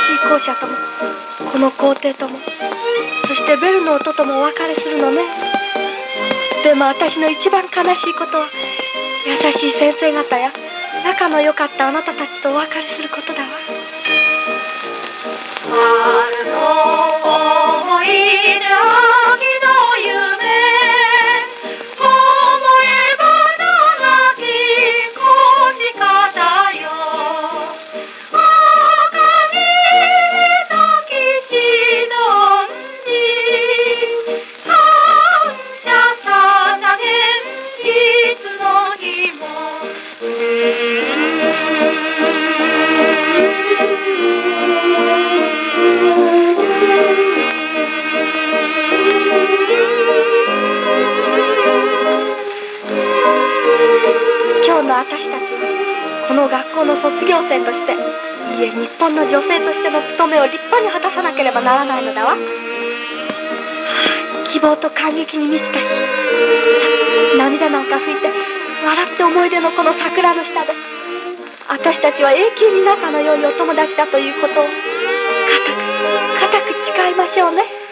い校舎ともこの校庭とも、そしてベルの音ともお別れするのね。でも私の一番悲しいことは、優しい先生方や仲の良かったあなたたちとお別れすることだわ。 春の思い出、秋の夢、思えば長き越し方よ。赤にときしどんに感謝捧げいつの日も。 今日の私たちはこの学校の卒業生として、いえ日本の女性としての務めを立派に果たさなければならないのだわ。希望と感激に満ちた涙なんか拭いて、笑って思い出のこの桜の下で、私たちは永久に仲の良いお友達だということを固く誓いましょうね。